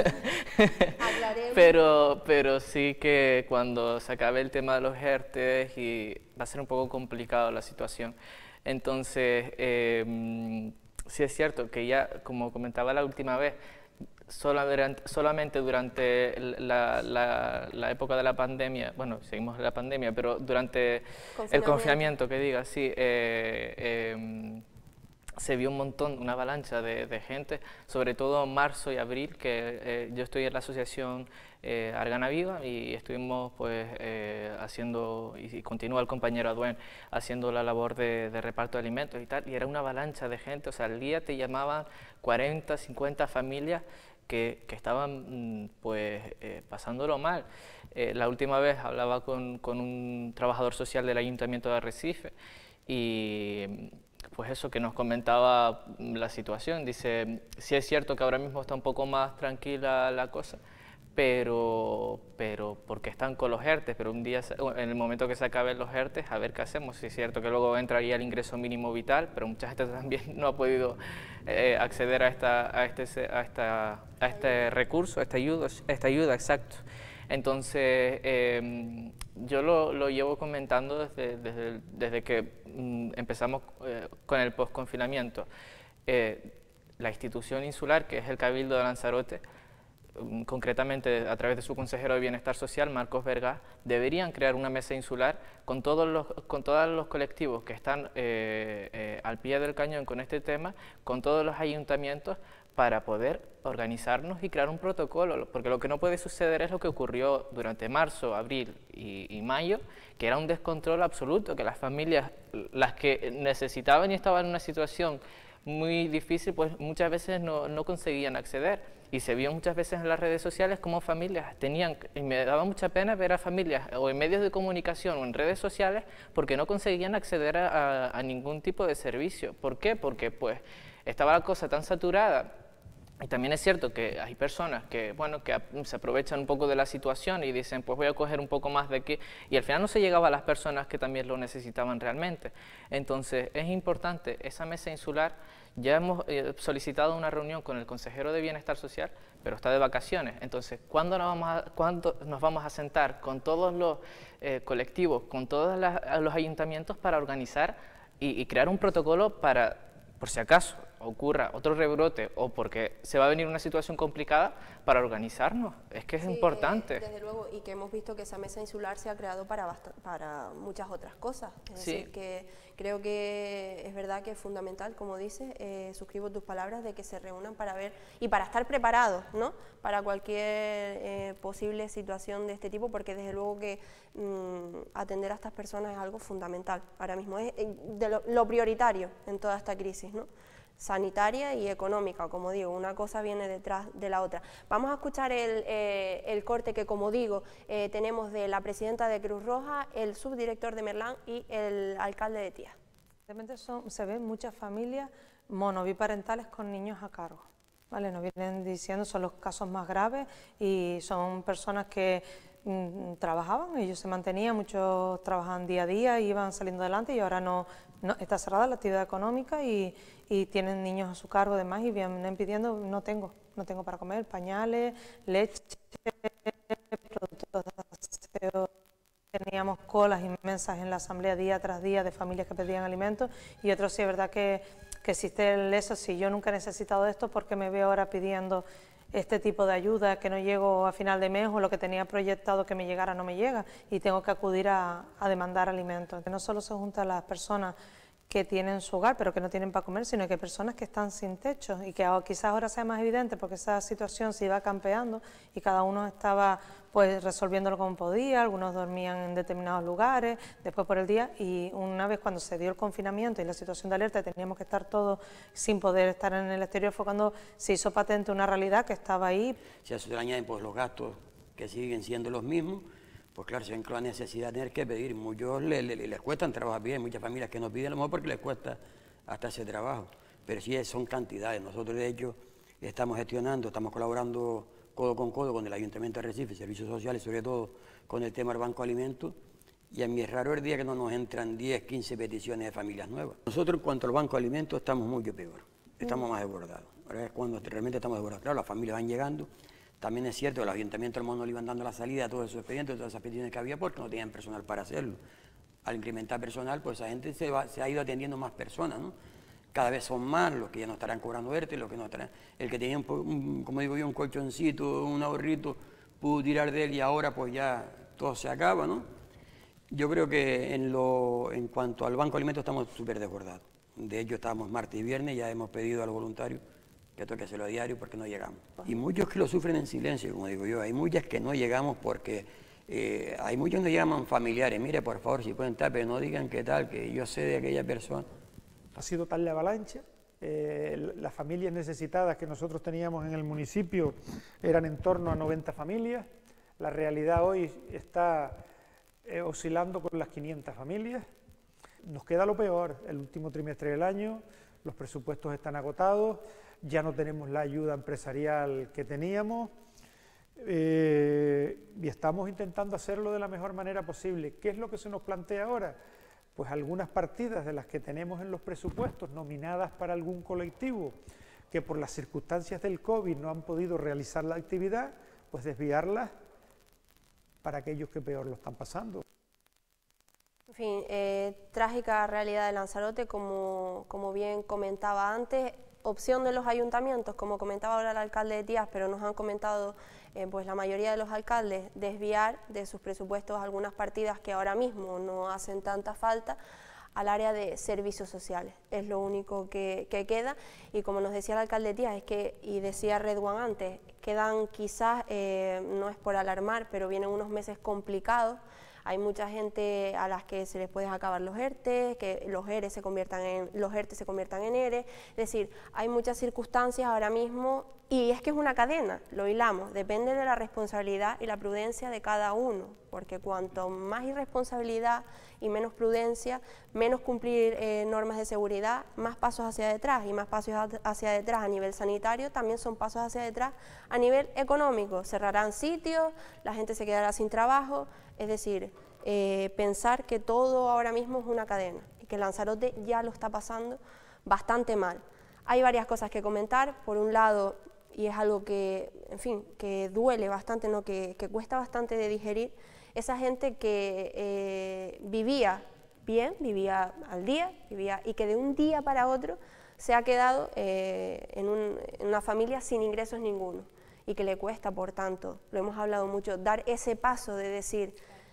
pero sí que cuando se acabe el tema de los ERTE y va a ser un poco complicado la situación. Entonces, sí es cierto que ya, como comentaba la última vez, solamente durante la época de la pandemia, bueno, seguimos en la pandemia, pero durante el confinamiento, que diga, sí, se vio un montón, una avalancha de gente, sobre todo en marzo y abril, que yo estoy en la asociación Argana Viva y estuvimos pues haciendo, y continúa el compañero Aduen, haciendo la labor de reparto de alimentos y tal, y era una avalancha de gente, o sea, al día te llamaban 40, 50 familias que estaban pues pasándolo mal. La última vez hablaba con un trabajador social del Ayuntamiento de Arrecife y pues eso, que nos comentaba la situación. Dice, sí es cierto que ahora mismo está un poco más tranquila la cosa, pero porque están con los ERTE, pero un día, en el momento que se acaben los ERTE, a ver qué hacemos. Sí es cierto que luego entraría el ingreso mínimo vital, pero mucha gente también no ha podido acceder a este recurso, a esta ayuda, exacto. Entonces, yo lo llevo comentando desde que empezamos con el posconfinamiento. La institución insular, que es el Cabildo de Lanzarote, concretamente a través de su consejero de Bienestar Social, Marcos Vergás, deberían crear una mesa insular con todos los colectivos que están al pie del cañón con este tema, con todos los ayuntamientos, para poder organizarnos y crear un protocolo, porque lo que no puede suceder es lo que ocurrió durante marzo, abril y mayo, que era un descontrol absoluto, que las familias, las que necesitaban y estaban en una situación muy difícil, pues muchas veces no conseguían acceder. Y se vio muchas veces en las redes sociales como familias tenían, y me daba mucha pena ver a familias o en medios de comunicación o en redes sociales porque no conseguían acceder a ningún tipo de servicio. ¿Por qué? Porque pues estaba la cosa tan saturada. Y también es cierto que hay personas que, bueno, que se aprovechan un poco de la situación y dicen, pues voy a coger un poco más de aquí, y al final no se llegaba a las personas que también lo necesitaban realmente. Entonces, es importante esa mesa insular. Ya hemos solicitado una reunión con el consejero de Bienestar Social, pero está de vacaciones. Entonces, ¿cuándo nos vamos a sentar con todos los colectivos, con todos los ayuntamientos para organizar y crear un protocolo para, por si acaso ocurra otro rebrote o porque se va a venir una situación complicada, para organizarnos? Es que es importante. Desde luego, y que hemos visto que esa mesa insular se ha creado para muchas otras cosas. Es decir, que creo que es verdad que es fundamental, como dices, suscribo tus palabras de que se reúnan para ver y para estar preparados, ¿no?, para cualquier posible situación de este tipo, porque desde luego que atender a estas personas es algo fundamental ahora mismo, es lo prioritario en toda esta crisis, ¿no?, sanitaria y económica, como digo, una cosa viene detrás de la otra. Vamos a escuchar el corte que, como digo, tenemos de la presidenta de Cruz Roja, el subdirector de Merlán y el alcalde de Tía. Se ven muchas familias monobiparentales con niños a cargo. ¿vale? Nos vienen diciendo, son los casos más graves y son personas que trabajaban, ellos se mantenían, muchos trabajaban día a día, iban saliendo adelante y ahora no está cerrada la actividad económica y tienen niños a su cargo además y vienen pidiendo, no tengo para comer, pañales, leche, productos de aseo. Teníamos colas inmensas en la asamblea día tras día de familias que pedían alimentos y otros sí es verdad que existe eso, si yo nunca he necesitado esto, ¿por qué me veo ahora pidiendo este tipo de ayuda, que no llego a final de mes o lo que tenía proyectado que me llegara no me llega y tengo que acudir a demandar alimentos? Que no solo se juntan las personas que tienen su hogar pero que no tienen para comer, sino que hay personas que están sin techo y que quizás ahora sea más evidente porque esa situación se iba campeando y cada uno estaba pues resolviéndolo como podía, algunos dormían en determinados lugares, después por el día, y una vez cuando se dio el confinamiento y la situación de alerta teníamos que estar todos sin poder estar en el exterior, fue cuando se hizo patente una realidad que estaba ahí. Si a eso se le añaden pues los gastos que siguen siendo los mismos, pues claro, se ven con la necesidad de tener que pedir. Muchos les cuestan trabajar bien, muchas familias que no piden a lo mejor porque les cuesta hasta ese trabajo, pero sí son cantidades. Nosotros de hecho estamos gestionando, estamos colaborando codo con codo con el Ayuntamiento de Arrecife, Servicios Sociales, sobre todo con el tema del Banco de Alimentos, y a mí es raro el día que no nos entran 10, 15 peticiones de familias nuevas. Nosotros en cuanto al Banco de Alimentos estamos mucho peor, estamos más desbordados. Ahora es cuando realmente estamos desbordados. Claro, las familias van llegando. También es cierto que los ayuntamientos del mundo le iban dando la salida a todos esos expedientes, todas esas peticiones que había porque no tenían personal para hacerlo. Al incrementar personal, pues esa gente se ha ido atendiendo más personas, ¿no? Cada vez son más los que ya no estarán cobrando ERTE, los que no estarán... El que tenía, como digo yo, un colchoncito, un ahorrito, pudo tirar de él y ahora pues ya todo se acaba, ¿no? Yo creo que en cuanto al Banco de Alimentos estamos súper desbordados. De hecho, estábamos martes y viernes, ya hemos pedido a los voluntarios que toque hacerlo a diario porque no llegamos. Y muchos que lo sufren en silencio, como digo yo, hay muchas que no llegamos porque hay muchos que nos llaman familiares, mire por favor si pueden estar, pero no digan qué tal, que yo sé de aquella persona. Ha sido tal la avalancha, las familias necesitadas que nosotros teníamos en el municipio eran en torno a 90 familias, la realidad hoy está oscilando con las 500 familias. Nos queda lo peor, el último trimestre del año, los presupuestos están agotados, ya no tenemos la ayuda empresarial que teníamos y estamos intentando hacerlo de la mejor manera posible. ¿Qué es lo que se nos plantea ahora? Pues algunas partidas de las que tenemos en los presupuestos nominadas para algún colectivo que por las circunstancias del COVID no han podido realizar la actividad, pues desviarlas para aquellos que peor lo están pasando. En fin, trágica realidad de Lanzarote, como bien comentaba antes, opción de los ayuntamientos, como comentaba ahora el alcalde de Tías, pero nos han comentado pues la mayoría de los alcaldes, desviar de sus presupuestos algunas partidas que ahora mismo no hacen tanta falta al área de servicios sociales. Es lo único que queda, y como nos decía el alcalde de Tías, y decía Redwan antes, quedan quizás, no es por alarmar, pero vienen unos meses complicados. Hay mucha gente a las que se les puede acabar los ERTE, que los ERTE se conviertan en ERE, es decir, hay muchas circunstancias ahora mismo, y es que es una cadena, lo hilamos, depende de la responsabilidad y la prudencia de cada uno, porque cuanto más irresponsabilidad y menos prudencia, menos cumplir normas de seguridad, más pasos hacia detrás, y más pasos hacia detrás a nivel sanitario también son pasos hacia detrás a nivel económico. Cerrarán sitios, la gente se quedará sin trabajo, es decir, pensar que todo ahora mismo es una cadena y que Lanzarote ya lo está pasando bastante mal. Hay varias cosas que comentar. Por un lado, y es algo que, en fin, que duele bastante, ¿no? que cuesta bastante de digerir, esa gente que vivía bien, vivía al día, y que de un día para otro se ha quedado en una familia sin ingresos ninguno, y que le cuesta, por tanto, lo hemos hablado mucho, dar ese paso de decir,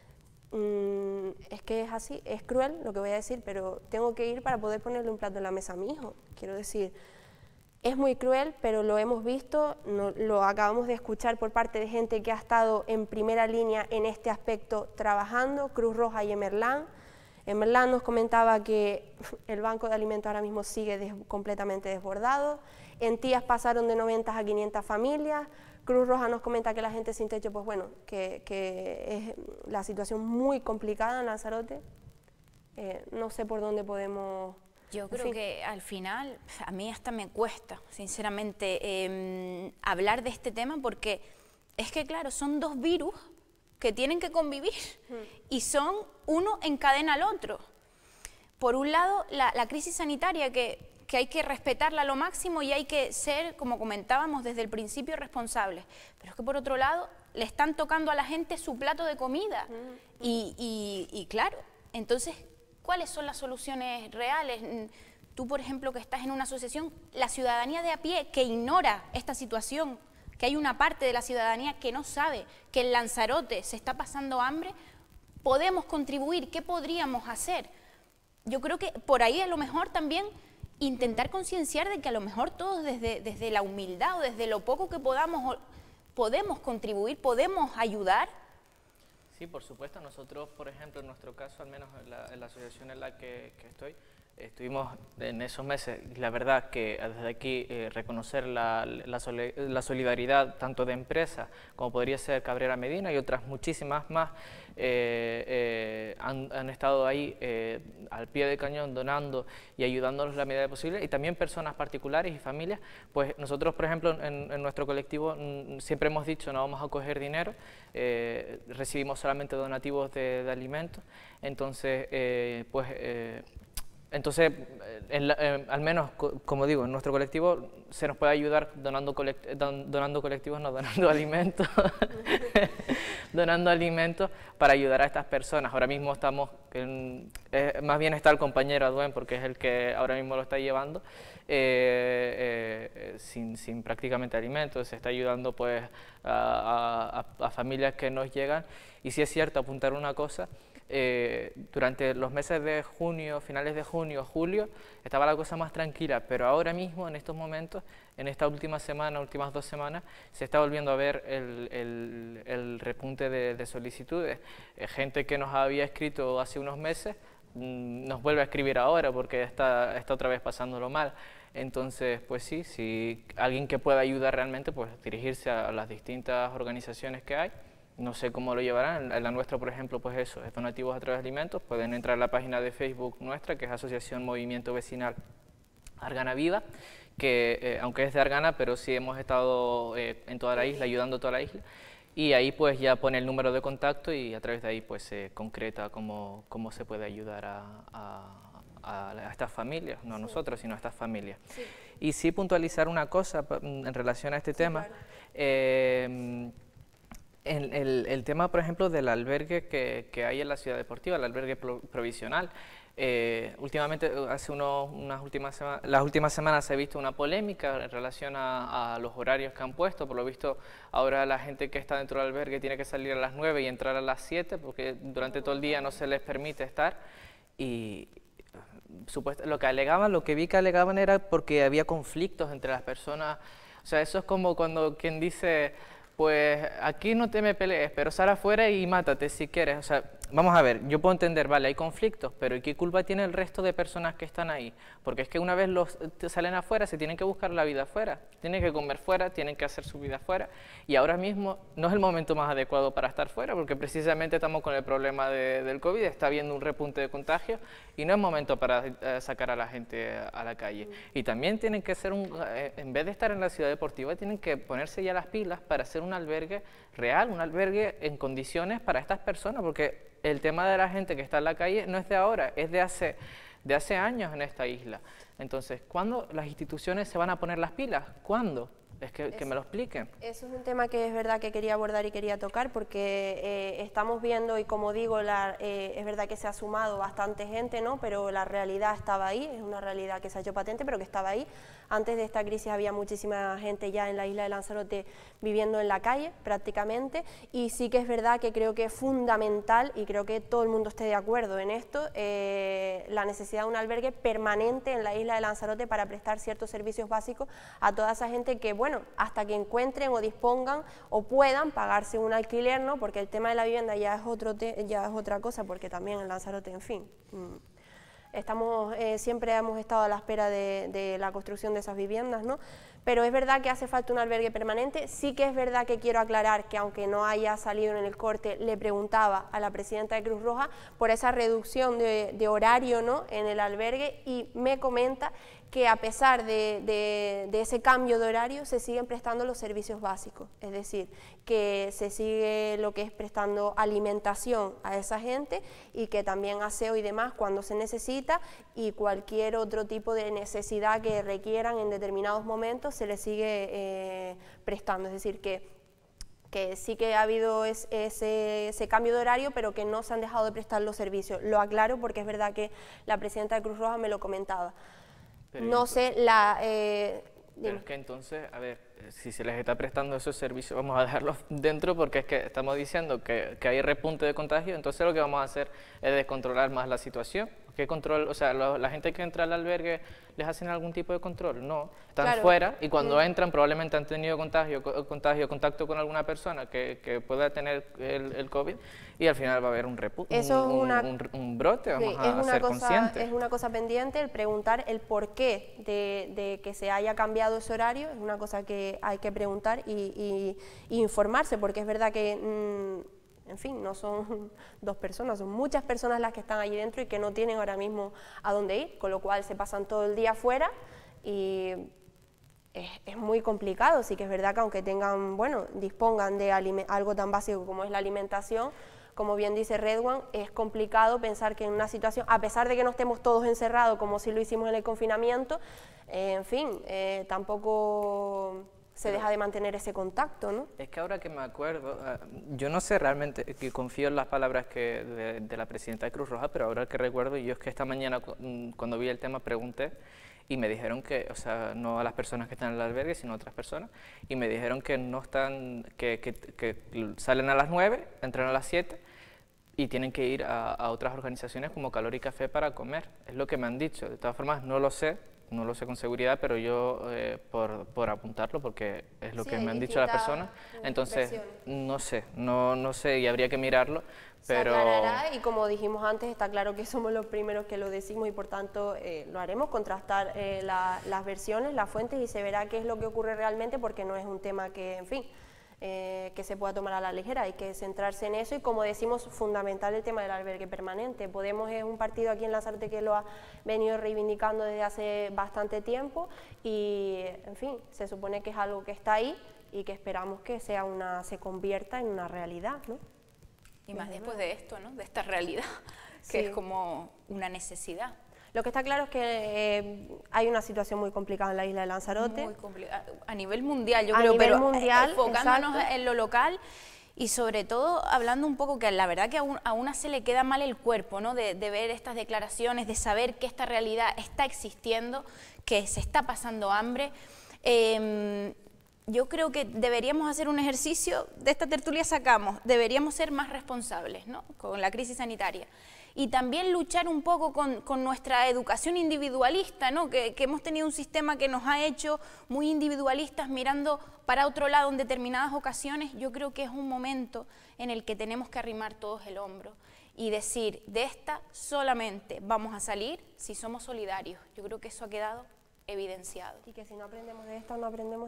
es que es así, es cruel lo que voy a decir, pero tengo que ir para poder ponerle un plato en la mesa a mi hijo. Quiero decir, es muy cruel, pero lo hemos visto, lo acabamos de escuchar por parte de gente que ha estado en primera línea en este aspecto trabajando, Cruz Roja y Emerlán. Emerlán nos comentaba que el Banco de Alimentos ahora mismo sigue completamente desbordado. En Tías pasaron de 90 a 500 familias. Cruz Roja nos comenta que la gente sin techo, pues bueno, que es la situación muy complicada en Lanzarote. No sé por dónde podemos Yo creo que al final, a mí hasta me cuesta, sinceramente, hablar de este tema, porque es que, claro, son dos virus que tienen que convivir y son uno encadena al otro. Por un lado, la crisis sanitaria, que hay que respetarla a lo máximo y hay que ser, como comentábamos desde el principio, responsables. Pero es que por otro lado, le están tocando a la gente su plato de comida. Y claro, entonces, ¿cuáles son las soluciones reales? Tú, por ejemplo, que estás en una asociación, la ciudadanía de a pie que ignora esta situación, que hay una parte de la ciudadanía que no sabe que en Lanzarote se está pasando hambre, podemos contribuir. ¿Qué podríamos hacer? Yo creo que por ahí a lo mejor también intentar concienciar de que a lo mejor todos desde la humildad o desde lo poco que podemos contribuir, podemos ayudar. Sí, por supuesto. Nosotros, por ejemplo, en nuestro caso, al menos en la asociación en la que estoy, estuvimos en esos meses, y la verdad que desde aquí reconocer la solidaridad tanto de empresas como podría ser Cabrera Medina y otras muchísimas más han estado ahí al pie del cañón donando y ayudándonos en la medida posible, y también personas particulares y familias. Pues nosotros, por ejemplo, en nuestro colectivo siempre hemos dicho no vamos a coger dinero, recibimos solamente donativos de alimentos, entonces Entonces, al menos, como digo, en nuestro colectivo se nos puede ayudar donando colectivos, no donando alimentos, donando alimentos para ayudar a estas personas. Ahora mismo estamos, más bien está el compañero Aduen, porque es el que ahora mismo lo está llevando, sin prácticamente alimentos, se está ayudando pues a familias que nos llegan. Y sí es cierto, apuntar una cosa, durante los meses de junio, finales de junio, julio, estaba la cosa más tranquila, pero ahora mismo, en estos momentos, en esta última semana, últimas 2 semanas, se está volviendo a ver el repunte de solicitudes. Gente que nos había escrito hace unos meses, nos vuelve a escribir ahora porque está otra vez pasándolo mal. Entonces, pues sí, si alguien que pueda ayudar realmente, pues dirigirse a las distintas organizaciones que hay. No sé cómo lo llevarán. En la nuestra, por ejemplo, pues eso, es donativos a través de alimentos. Pueden entrar a la página de Facebook nuestra, que es Asociación Movimiento Vecinal Argana Viva, que aunque es de Argana, pero sí hemos estado en toda la isla, ayudando a toda la isla. Y ahí pues ya pone el número de contacto y a través de ahí pues se concreta cómo se puede ayudar a estas familias, no a nosotros, sino a estas familias. Sí. Y sí puntualizar una cosa en relación a este tema. Claro. El tema, por ejemplo, del albergue que hay en la ciudad deportiva, el albergue provisional. Últimamente, las últimas semanas se ha visto una polémica en relación a los horarios que han puesto. Por lo visto, ahora la gente que está dentro del albergue tiene que salir a las 9 y entrar a las 7, porque durante todo el día no se les permite estar. Y lo que vi que alegaban era porque había conflictos entre las personas. O sea, eso es como cuando quien dice, pues aquí no te me pelees, pero sal afuera y mátate si quieres. O sea, vamos a ver, yo puedo entender, vale, hay conflictos, pero ¿y qué culpa tiene el resto de personas que están ahí? Porque es que una vez salen afuera, se tienen que buscar la vida afuera, tienen que comer fuera, tienen que hacer su vida afuera, y ahora mismo no es el momento más adecuado para estar fuera, porque precisamente estamos con el problema del COVID, está habiendo un repunte de contagios, y no es momento para sacar a la gente a la calle. Y también tienen que ser, en vez de estar en la ciudad deportiva, tienen que ponerse ya las pilas para hacer un albergue real, un albergue en condiciones para estas personas, porque el tema de la gente que está en la calle no es de ahora, es de hace años en esta isla. Entonces, ¿cuándo las instituciones se van a poner las pilas? ¿Cuándo? Es que me lo expliquen. Eso es un tema que es verdad que quería abordar y quería tocar, porque estamos viendo, y como digo, es verdad que se ha sumado bastante gente, ¿no? Pero la realidad estaba ahí, es una realidad que se ha hecho patente, pero que estaba ahí. Antes de esta crisis había muchísima gente ya en la isla de Lanzarote viviendo en la calle, prácticamente, y sí que es verdad que creo que es fundamental, y creo que todo el mundo esté de acuerdo en esto, la necesidad de un albergue permanente en la isla de Lanzarote para prestar ciertos servicios básicos a toda esa gente que, bueno, hasta que encuentren o dispongan o puedan pagarse un alquiler, ¿no? Porque el tema de la vivienda ya es otra cosa, porque también en Lanzarote, en fin, siempre hemos estado a la espera de la construcción de esas viviendas, ¿no? pero es verdad que hace falta un albergue permanente. Sí que es verdad que quiero aclarar que, aunque no haya salido en el corte, le preguntaba a la presidenta de Cruz Roja por esa reducción de horario, ¿no?, en el albergue, y me comenta que a pesar de ese cambio de horario se siguen prestando los servicios básicos, es decir, que se sigue lo que es prestando alimentación a esa gente, y que también aseo y demás cuando se necesita, y cualquier otro tipo de necesidad que requieran en determinados momentos se les sigue prestando. Es decir, que sí que ha habido ese cambio de horario, pero que no se han dejado de prestar los servicios. Lo aclaro porque es verdad que la presidenta de Cruz Roja me lo comentaba. Pero no sé, pero es que entonces, a ver, si se les está prestando esos servicios, vamos a dejarlos dentro, porque es que estamos diciendo que hay repunte de contagio, entonces lo que vamos a hacer es descontrolar más la situación. ¿Qué control? O sea, la gente que entra al albergue, ¿les hacen algún tipo de control? No, están claro. fuera, y cuando entran probablemente han tenido contacto con alguna persona que pueda tener el COVID, y al final va a haber un brote, vamos a ser conscientes. Es una cosa pendiente el preguntar el porqué de que se haya cambiado ese horario, es una cosa que hay que preguntar y informarse, porque es verdad que en fin, no son 2 personas, son muchas personas las que están allí dentro y que no tienen ahora mismo a dónde ir, con lo cual se pasan todo el día afuera, y es muy complicado. Sí que es verdad que, aunque tengan, bueno, dispongan de algo tan básico como es la alimentación, como bien dice Redwan, es complicado pensar que en una situación, a pesar de que no estemos todos encerrados como si lo hicimos en el confinamiento, en fin, tampoco se deja de mantener ese contacto, ¿no? Es que ahora que me acuerdo, yo no sé realmente, que confío en las palabras de la presidenta de Cruz Roja, pero ahora que recuerdo, yo es que esta mañana cuando vi el tema pregunté, y me dijeron que, o sea, no a las personas que están en el albergue, sino a otras personas, y me dijeron que no están, que salen a las 9, entran a las 7, y tienen que ir a otras organizaciones como Calor y Café para comer. Es lo que me han dicho. De todas formas, no lo sé con seguridad, pero yo por apuntarlo, porque es lo que me han dicho las personas. Entonces, no sé, y habría que mirarlo. Pero se aclarará, y como dijimos antes, está claro que somos los primeros que lo decimos, y por tanto lo haremos, contrastar las versiones, las fuentes, y se verá qué es lo que ocurre realmente, porque no es un tema que, en fin, que se pueda tomar a la ligera. Hay que centrarse en eso, y como decimos, fundamental el tema del albergue permanente. Podemos es un partido aquí en Lanzarote que lo ha venido reivindicando desde hace bastante tiempo, y, en fin, se supone que es algo que está ahí y que esperamos que se convierta en una realidad, ¿no? Y más después de esto, ¿no?, de esta realidad, que es como una necesidad. Lo que está claro es que hay una situación muy complicada en la isla de Lanzarote. Muy complicada, a nivel mundial, yo creo, pero enfocándonos en lo local, y sobre todo hablando un poco que la verdad que a una se le queda mal el cuerpo, ¿no?, de ver estas declaraciones, de saber que esta realidad está existiendo, que se está pasando hambre. Yo creo que deberíamos hacer un ejercicio, de esta tertulia sacamos, deberíamos ser más responsables, ¿no?, con la crisis sanitaria. Y también luchar un poco con nuestra educación individualista, ¿no?, que hemos tenido un sistema que nos ha hecho muy individualistas, mirando para otro lado en determinadas ocasiones. Yo creo que es un momento en el que tenemos que arrimar todos el hombro y decir, de esta solamente vamos a salir si somos solidarios. Yo creo que eso ha quedado evidenciado. Y que si no aprendemos de esto, no aprendemos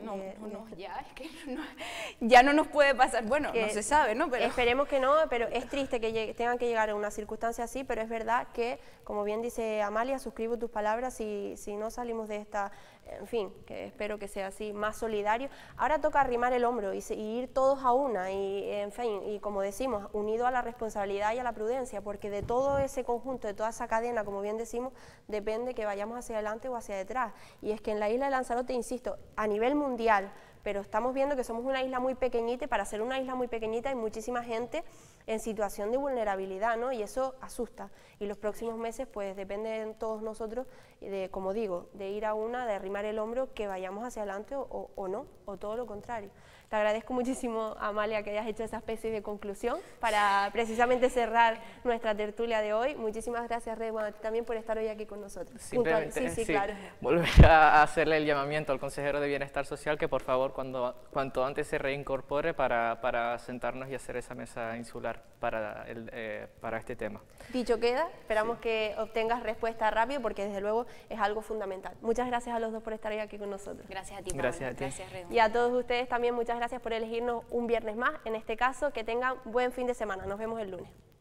ya no nos puede pasar, bueno, no se sabe, ¿no? Pero esperemos que no, pero es triste que tengan que llegar a una circunstancia así, pero es verdad que, como bien dice Amalia, suscribo tus palabras, si no salimos de esta, en fin, que espero que sea así, más solidario. Ahora toca arrimar el hombro y ir todos a una, y en fin, y como decimos, unido a la responsabilidad y a la prudencia, porque de todo ese conjunto, de toda esa cadena, como bien decimos, depende que vayamos hacia adelante o hacia detrás. Y es que en la isla de Lanzarote, insisto, a nivel mundial, pero estamos viendo que somos una isla muy pequeñita, y para ser una isla muy pequeñita hay muchísima gente en situación de vulnerabilidad, ¿no? Y eso asusta. Y los próximos meses, pues depende de todos nosotros, como digo, de ir a una, de arrimar el hombro, que vayamos hacia adelante o no, o todo lo contrario. Te agradezco muchísimo, Amalia, que hayas hecho esa especie de conclusión para precisamente cerrar nuestra tertulia de hoy. Muchísimas gracias, Rey, bueno, también por estar hoy aquí con nosotros. Simplemente, sí, claro. Volver a hacerle el llamamiento al consejero de Bienestar Social que por favor cuanto antes se reincorpore para sentarnos y hacer esa mesa insular para este tema. Dicho queda, esperamos que obtengas respuesta rápido porque desde luego es algo fundamental. Muchas gracias a los dos por estar hoy aquí con nosotros. Gracias a ti, Gracias a ti. Gracias, Rey. Y a todos ustedes también muchas gracias por elegirnos un viernes más. En este caso, que tengan buen fin de semana. Nos vemos el lunes.